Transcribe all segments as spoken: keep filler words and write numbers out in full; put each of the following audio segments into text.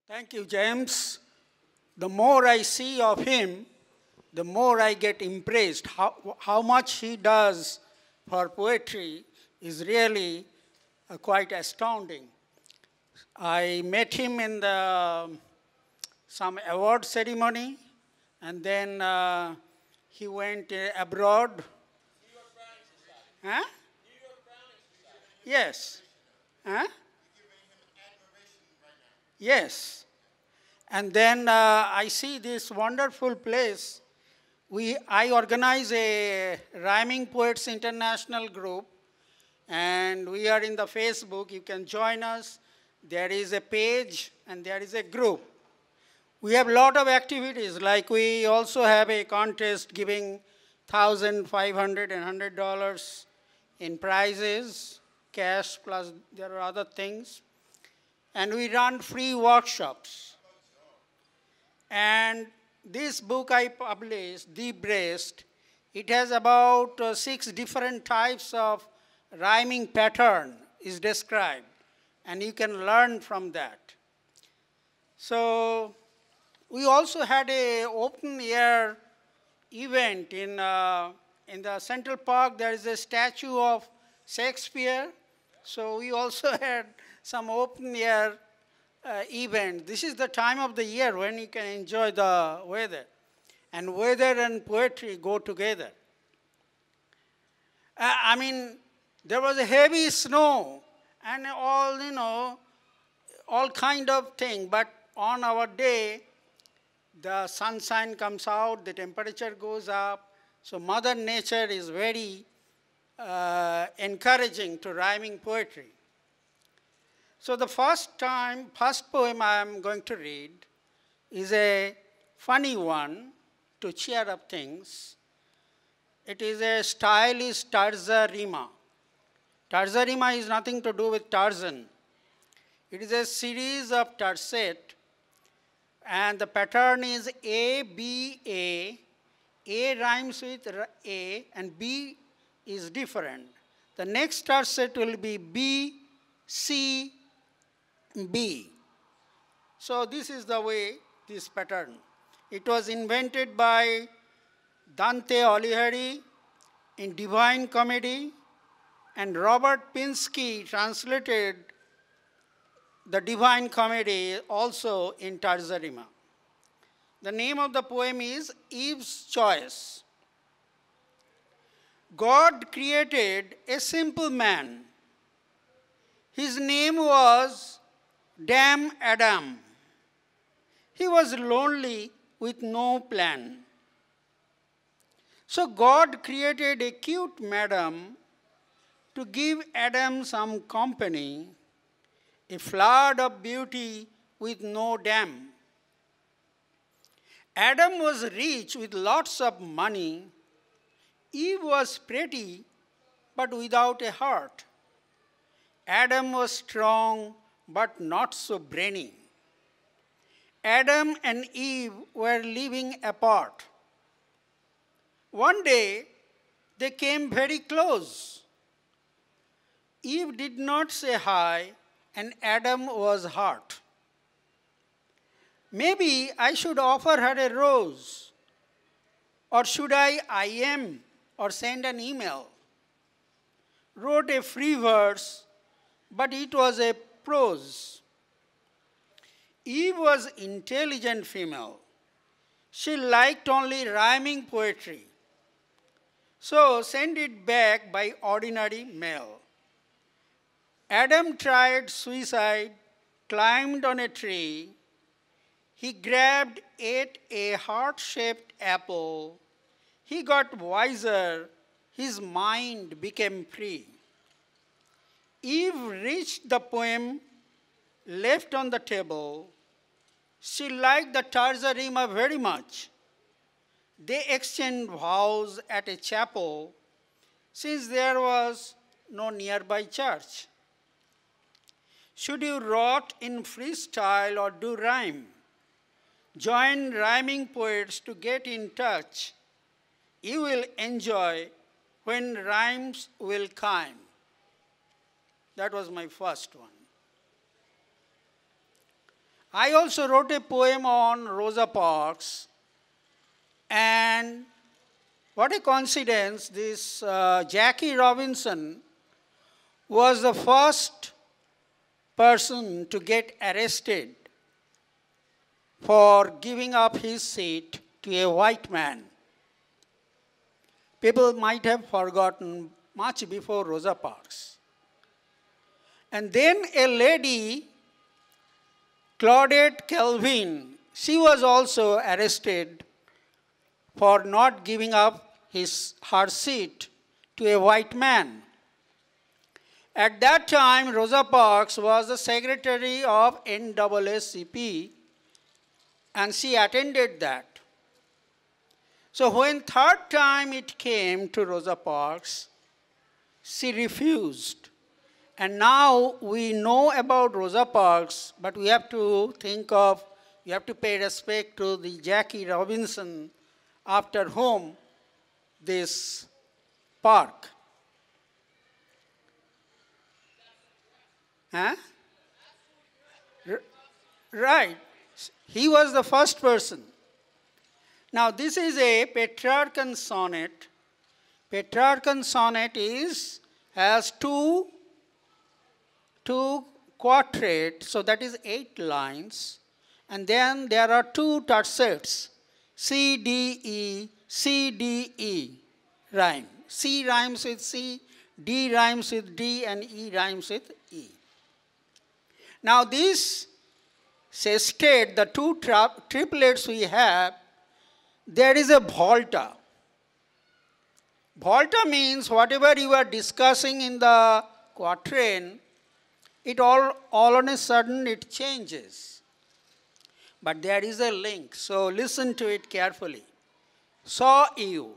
Thank you, James. The more I see of him, the more I get impressed. How, how much he does for poetry is really uh, quite astounding. I met him in the, some award ceremony, and then uh, he went uh, abroad. New York Browning Society. Huh? New York Browning Society. Yes. Huh? You're giving him admiration right now. Yes. And then uh, I see this wonderful place. We, I organize a Rhyming Poets International group, and we are in the Facebook. You can join us. There is a page, and there is a group. We have a lot of activities, like we also have a contest giving one thousand five hundred dollars and one hundred dollars in prizes, cash, plus there are other things. And we run free workshops. And this book I published, Deep Breast, it has about uh, six different types of rhyming pattern is described. And you can learn from that. So we also had a open air event in, uh, in the Central Park. There is a statue of Shakespeare. So we also had some open air uh, event. This is the time of the year when you can enjoy the weather. And weather and poetry go together. Uh, I mean, there was a heavy snow and all, you know, all kind of thing. But on our day, the sunshine comes out, the temperature goes up. So Mother Nature is very uh, encouraging to rhyming poetry. So the first time, first poem I am going to read is a funny one to cheer up things. It is a stylish tarza rima. Tarza rima is nothing to do with Tarzan. It is a series of tercet, and the pattern is A, B, A. A rhymes with A, and B is different. The next tercet will be B, C, B. So this is the way, this pattern. It was invented by Dante Alighieri in Divine Comedy, and Robert Pinsky translated the Divine Comedy also in Tarza Rima. The name of the poem is Eve's Choice. God created a simple man. His name was Damn Adam. He was lonely with no plan. So God created a cute madam to give Adam some company, a flood of beauty with no dam. Adam was rich with lots of money. Eve was pretty, but without a heart. Adam was strong, but not so brainy. Adam and Eve were living apart. One day, they came very close. Eve did not say hi, and Adam was hurt. Maybe I should offer her a rose, or should I I M or send an email? Wrote a free verse, but it was a prose. Eve was intelligent female. She liked only rhyming poetry. So send it back by ordinary mail. Adam tried suicide, climbed on a tree. He grabbed, ate a heart-shaped apple. He got wiser. His mind became free. Eve reached the poem left on the table. She liked the Tarza Rima very much. They exchanged vows at a chapel since there was no nearby church. Should you rot in freestyle or do rhyme? Join rhyming poets to get in touch. You will enjoy when rhymes will climb. That was my first one. I also wrote a poem on Rosa Parks, and what a coincidence, this uh, Jackie Robinson was the first person to get arrested for giving up his seat to a white man. People might have forgotten much before Rosa Parks. And then a lady, Claudette Kelvin, she was also arrested for not giving up his, her seat to a white man. At that time, Rosa Parks was the secretary of N double A C P, and she attended that. So when third time it came to Rosa Parks, she refused. And now we know about Rosa Parks, but we have to think of, we have to pay respect to the Jackie Robinson, after whom this park. Huh? R- right. He was the first person. Now this is a Petrarchan sonnet. Petrarchan sonnet is, has two, two quatrains, so that is eight lines. And then there are two tercets, C, D, E, C, D, E rhyme. C rhymes with C, D rhymes with D, and E rhymes with E. Now this sestet, the two tri triplets we have, there is a volta. Volta means whatever you are discussing in the quatrain, it all, all on a sudden it changes. But there is a link, so listen to it carefully. Saw you.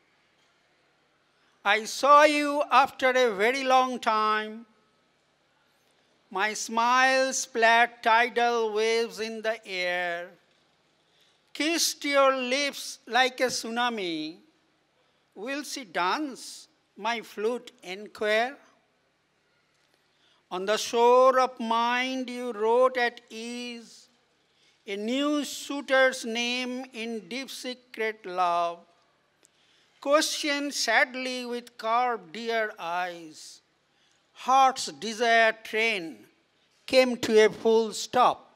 I saw you after a very long time. My smile splat tidal waves in the air, kissed your lips like a tsunami. Will she dance? My flute inquire. On the shore of mind you wrote at ease a new suitor's name in deep secret love. Questioned sadly with carved dear eyes. Heart's desire train came to a full stop.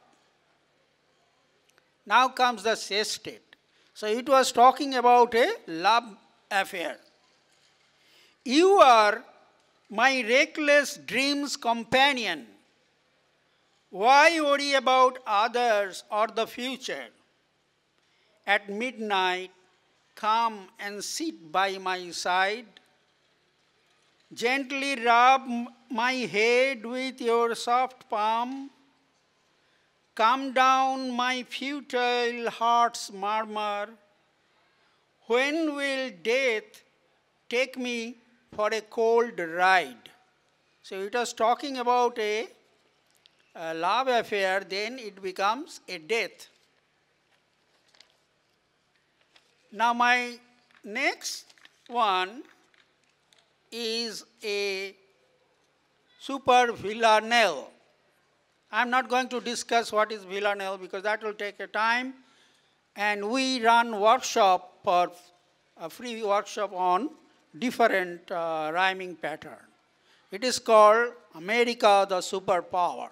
Now comes the sestet. So it was talking about a love affair. You are my reckless dream's companion. Why worry about others or the future? At midnight, come and sit by my side. Gently rub my head with your soft palm. Calm down my futile heart's murmur. When will death take me for a cold ride? So it was talking about a, a love affair, then it becomes a death. Now my next one is a super villanelle. I'm not going to discuss what is villanelle because that will take a time. And we run workshop for a free workshop on different uh, rhyming pattern. It is called America the Superpower.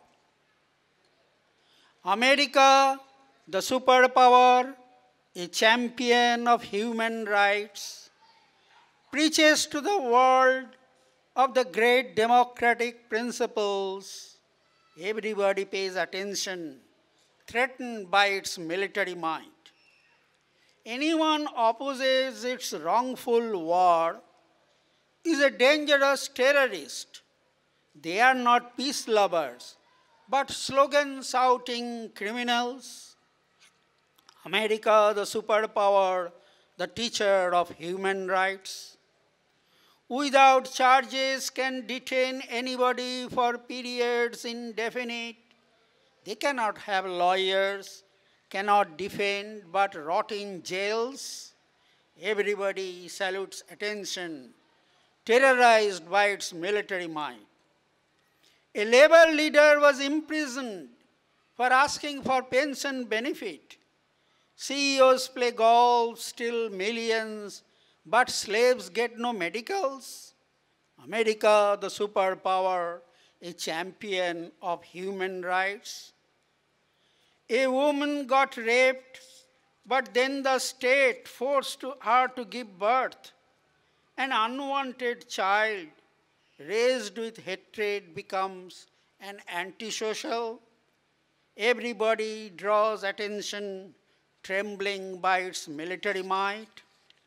America the superpower, a champion of human rights, preaches to the world of the great democratic principles. Everybody pays attention, threatened by its military might. Anyone opposes its wrongful war is a dangerous terrorist. They are not peace lovers, but slogan-shouting criminals. America, the superpower, the teacher of human rights, without charges can detain anybody for periods indefinite. They cannot have lawyers, cannot defend, but rot in jails. Everybody salutes attention, terrorized by its military might. A labor leader was imprisoned for asking for pension benefit. C E Os play golf, steal millions, but slaves get no medicals. America, the superpower, a champion of human rights. A woman got raped, but then the state forced her to give birth. An unwanted child raised with hatred becomes an antisocial. Everybody draws attention, trembling by its military might.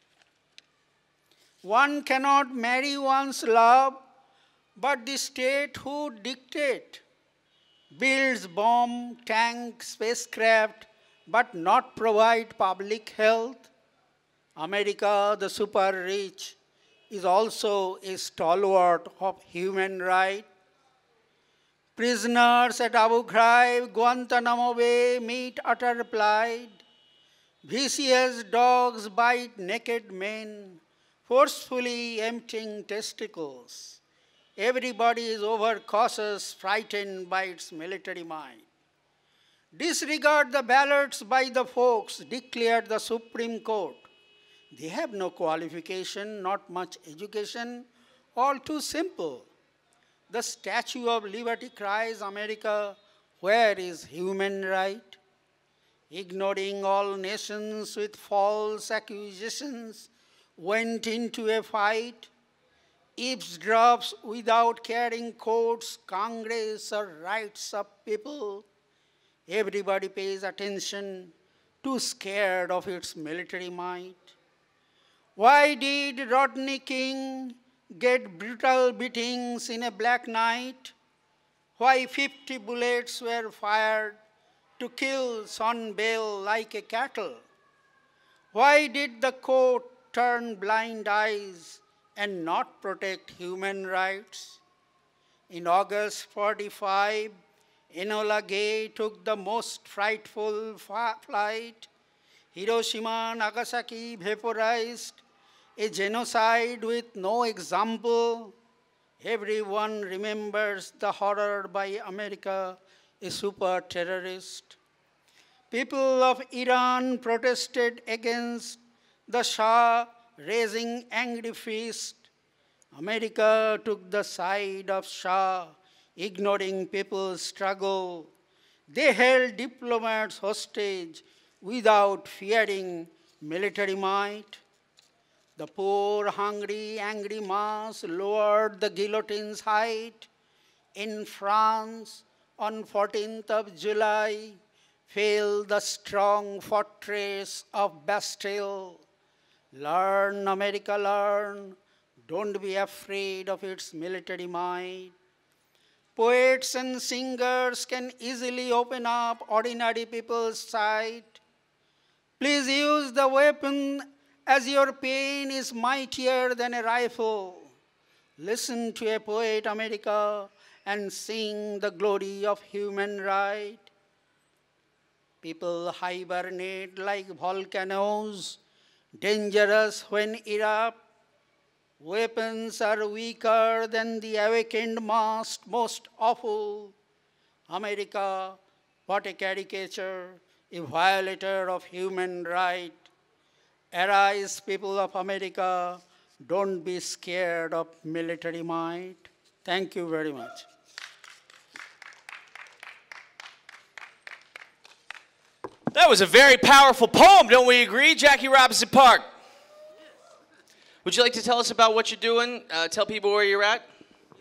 One cannot marry one's love, but the state who dictate builds bomb, tank, spacecraft, but not provide public health. America, the super rich, is also a stalwart of human rights. Prisoners at Abu Ghraib, Guantanamo Bay meet utter plight. Vicious dogs bite naked men, forcefully emptying testicles. Everybody is overcautious, frightened by its military might. Disregard the ballots by the folks, declared the Supreme Court. They have no qualification, not much education, all too simple. The Statue of Liberty cries, America, where is human right? Ignoring all nations with false accusations, went into a fight, eavesdrops without caring courts, Congress, or rights of people. Everybody pays attention, too scared of its military might. Why did Rodney King get brutal beatings in a black night? Why fifty bullets were fired to kill Son Bell like a cattle? Why did the court turn blind eyes and not protect human rights? In August forty-five, Enola Gay took the most frightful flight. Hiroshima, Nagasaki vaporized, a genocide with no example. Everyone remembers the horror by America, a super terrorist. People of Iran protested against the Shah, raising angry fist. America took the side of Shah, ignoring people's struggle. They held diplomats hostage without fearing military might. The poor, hungry, angry mass lowered the guillotine's height. In France, on fourteenth of July, fell the strong fortress of Bastille. Learn, America, learn. Don't be afraid of its military might. Poets and singers can easily open up ordinary people's sight. Please use the weapon as your pain is mightier than a rifle. Listen to a poet, America, and sing the glory of human right. People hibernate like volcanoes, dangerous when erupt. Weapons are weaker than the awakened mass, most awful. America, what a caricature, a violator of human right. Arise, people of America, don't be scared of military might. Thank you very much. That was a very powerful poem, don't we agree, Jackie Robinson Park? Would you like to tell us about what you're doing? Uh, tell people where you're at.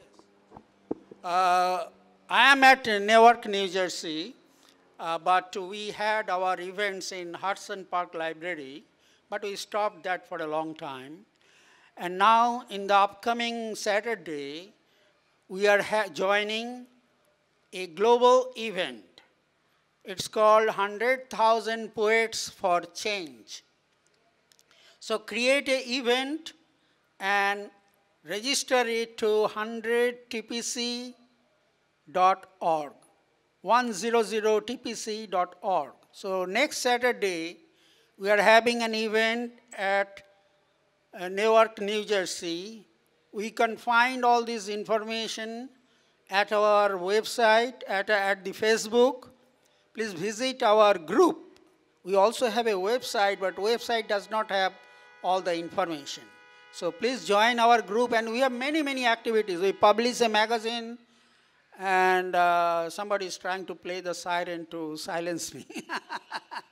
Uh, I am at Newark, New Jersey, uh, but we had our events in Hudson Park Library, but we stopped that for a long time. And now, in the upcoming Saturday, we are joining a global event. It's called one hundred thousand Poets for Change. So create an event and register it to one hundred T P C dot org, one hundred T P C dot org. So next Saturday, we are having an event at uh, Newark, New Jersey. We can find all this information at our website, at, at the Facebook. please visit our group. We also have a website, but website does not have all the information. So please join our group, and we have many, many activities. We publish a magazine, and uh, somebody is trying to play the siren to silence me.